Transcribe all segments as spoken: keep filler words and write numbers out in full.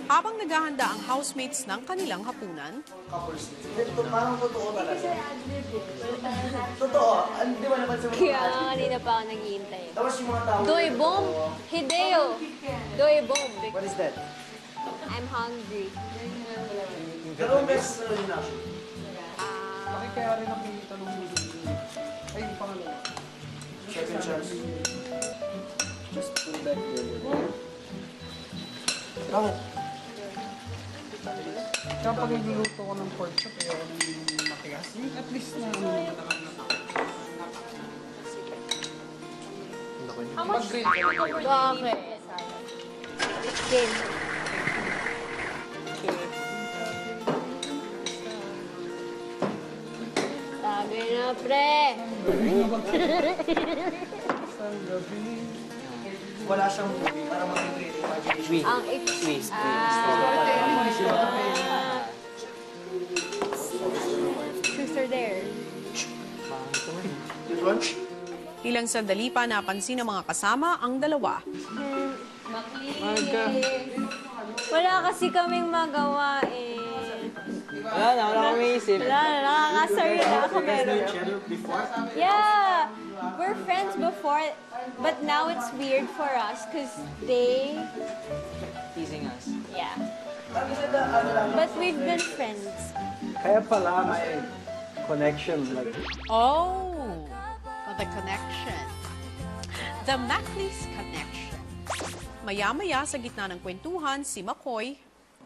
Habang naghahanda ang housemates ng kanilang hapunan, Ito parang totoo talaga. Totoo. Di ba naman sa mga Kaya nga kanina pa ako naghihintay. Tapos yung mga tao. Doy bomb! Hideo! Doy bomb! What is that? I'm hungry. Pero best na rin na. Bakit kaya rin ang tanong mo? Ay, yung pangalawa. Second chance. Just put back there. Ako. Kaya pag nagluluto ko ng pork chop, ayaw ko ng matigas. At least na ano naman. How much? Bakit? Chicken. Sabi na, pre. Wala siyang movie para mag-create imagination. Ang ex... Ah. Truth or dare? This one? ilang sandali pa napansin ng mga kasama ang dalawa. Wala kasi kaming magawa eh. Wala na, wala akong iisip. Wala na, nakakasaryo na ako meron. Yeah! We're friends before, but now it's weird for us because they... Teasing us. Yeah. But we've been friends. Kaya pala may connection. Like, Oh, the connection. The Maclis connection. Maya-maya sa gitna ng kwentuhan, si McCoy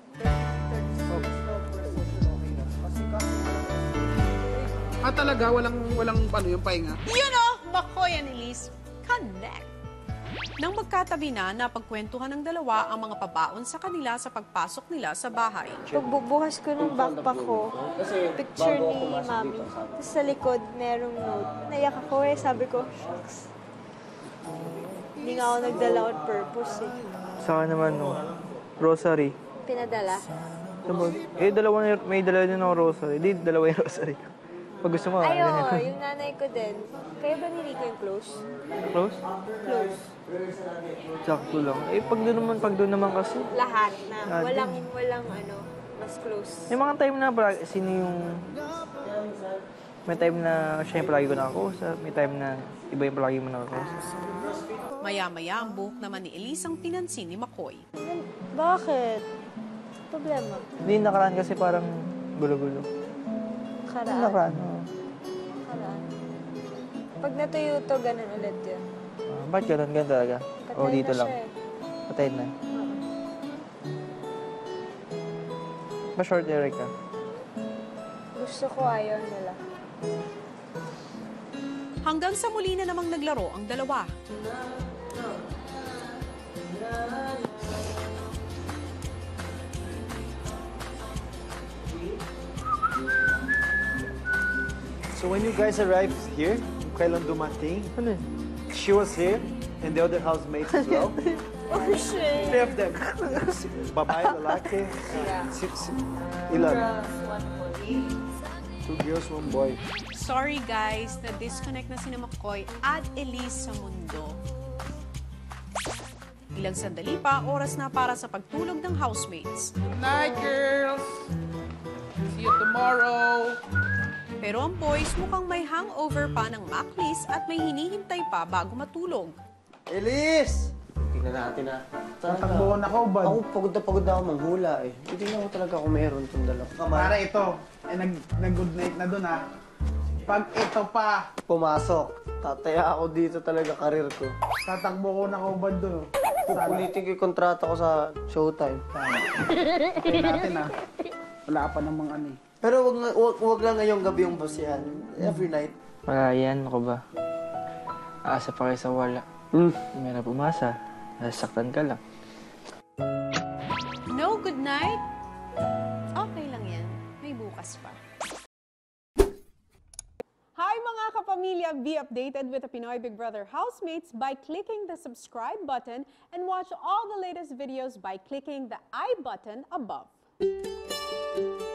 ah talaga, walang, walang ano yung pahinga. You know, McCoy and Elise connect. Nang magkatabi na, napagkwentuhan ng dalawa ang mga pabaon sa kanila sa pagpasok nila sa bahay. Pagbubukas ko ng backpack ko, picture ni Mami. Tapos sa likod, merong note. Naiyak ako eh. Sabi ko, shucks. Hindi nga ako nagdala on purpose eh. Sa akin naman, no, rosary. Pinadala. Sabag, eh, dalawa na, may dalawa din ako rosary. Di, dalawa yung rosary ko. Pag gusto mo, Ay, ano oo, yun? yung nanay ko din. Kaya ba ni Rico yung close? Close? Close. Sakto lang. Eh, pag doon naman, pag doon naman kasi. Lahat na. Lahat Walang, din. walang ano, mas close. May mga time na, pra- sino yung... May time na siya yung palagi ko nakakausap. May time na iba yung palagi mo nakakausap. Maya-maya ang buhok naman ni Elise ang pinansin ni McCoy. Bakit? Problema? Hindi, nakaraan kasi parang gulo-gulo. Karaan. Nakaraan, oo. Karaan. Pag natuyo to, ganun ulit yun. Ah, ba't ganun, ganun talaga? O Patay dito na lang? siya eh. Patay na. Ba short hair ka? Gusto ko ayaw nila. Hanggang sa muli na namang naglaro ang dalawa. So when you guys arrived here, kailan dumating, Ano yun? she was here and the other housemates as well. Oh, shit! Three of them. Si- Babae, lalaki. Si, si, ilan? Two girls, one boy. Sorry guys, na-disconnect na si McCoy at Elise sa mundo. Ilang sandali pa, oras na para sa pagtulog ng housemates. Night, girls! See you tomorrow! Pero ang boys mukhang may hangover pa ng Maclis at may hinihintay pa bago matulog. Elise! Tingnan natin na. Tatakbuhan ako, bad. Ako pagod na pagod na ako manghula eh. Titignan ko talaga kung meron itong dalawa. Para ito, eh, nag, nag-good night na dun, ha? Pag ito pa, Pumasok. Tataya ako dito talaga karir ko. tatakbo ko na ako, bad dun. oh. Pupulitin ko yung kontrata ko sa Showtime. Kaya natin, ha? Wala pa namang ano eh. Pero wag, nga- wag, wag lang ngayong gabi yung boss yan. Every night. Wala yan, ako ba? Asa pa kayo sa wala. Hmm. Meron pumasa. Nasaktan ka lang. No good night? Okay lang yan. May bukas pa. Hi mga kapamilya! Be updated with the Pinoy Big Brother housemates by clicking the subscribe button and watch all the latest videos by clicking the I button above.